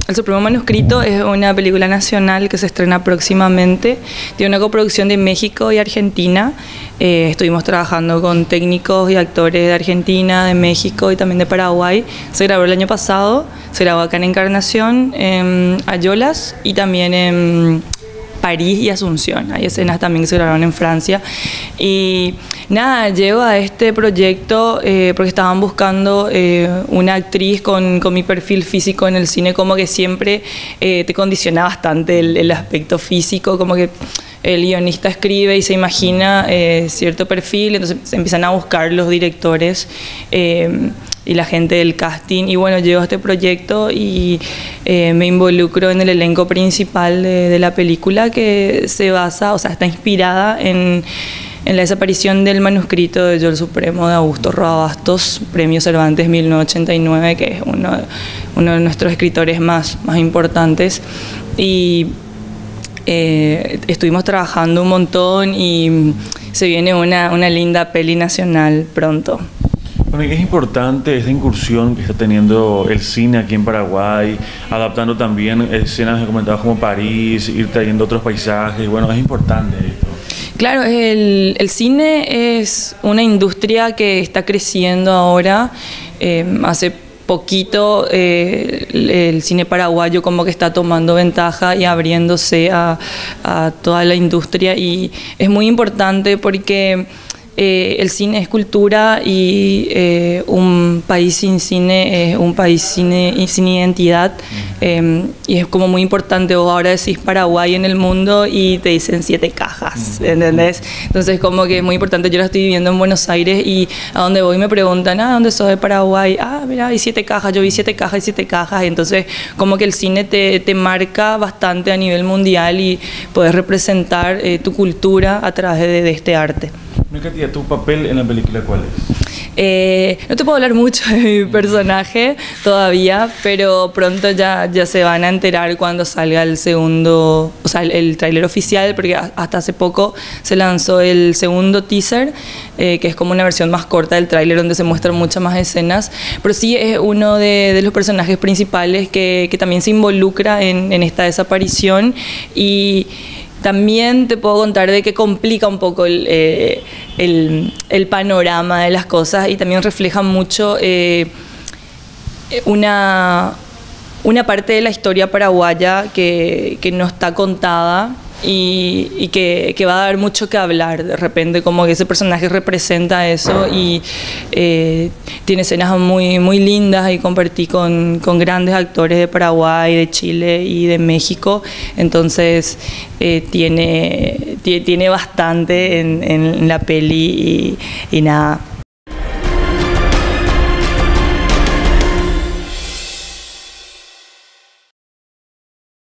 El Supremo Manuscrito es una película nacional que se estrena próximamente. Tiene una coproducción de México y Argentina. Estuvimos trabajando con técnicos y actores de Argentina, de México y también de Paraguay. Se grabó el año pasado, se grabó acá en Encarnación, en Ayolas y también en París y Asunción. Hay escenas también que se grabaron en Francia. Y nada, llego a este proyecto porque estaban buscando una actriz con mi perfil físico en el cine, como que siempre te condiciona bastante el aspecto físico, como que el guionista escribe y se imagina cierto perfil, entonces se empiezan a buscar los directores y la gente del casting, y bueno, llego a este proyecto y me involucro en el elenco principal de la película, que se basa, o sea, está inspirada en la desaparición del manuscrito de Yo el Supremo de Augusto Roa Bastos, Premio Cervantes 1989, que es uno de nuestros escritores más importantes. Y estuvimos trabajando un montón y se viene una linda peli nacional pronto. Bueno, es importante esta incursión que está teniendo el cine aquí en Paraguay, adaptando también escenas que comentabas como París, ir trayendo otros paisajes. Bueno, es importante esto. Claro, el cine es una industria que está creciendo ahora. Hace poquito el cine paraguayo como que está tomando ventaja y abriéndose a toda la industria, y es muy importante porque el cine es cultura y un país sin cine es un país sin identidad, y es como muy importante. Vos ahora decís Paraguay en el mundo y te dicen 7 cajas, ¿entendés? Entonces como que es muy importante. Yo la estoy viviendo en Buenos Aires y a donde voy me preguntan, ¿dónde sos de Paraguay? Mira, hay 7 cajas, yo vi 7 cajas y 7 cajas, y entonces como que el cine te marca bastante a nivel mundial y puedes representar tu cultura a través de este arte. Katia, ¿tu papel en la película cuál es? No te puedo hablar mucho de mi personaje todavía, pero pronto ya se van a enterar cuando salga el segundo, o sea, el tráiler oficial, porque hasta hace poco se lanzó el segundo teaser, que es como una versión más corta del tráiler donde se muestran muchas más escenas, pero sí es uno de los personajes principales que también se involucra en esta desaparición. Y también te puedo contar de que complica un poco el panorama de las cosas, y también refleja mucho una parte de la historia paraguaya que no está contada y que va a dar mucho que hablar. De repente como que ese personaje representa eso, y tiene escenas muy lindas, y compartí con grandes actores de Paraguay, de Chile y de México. Entonces tiene bastante en la peli, y nada.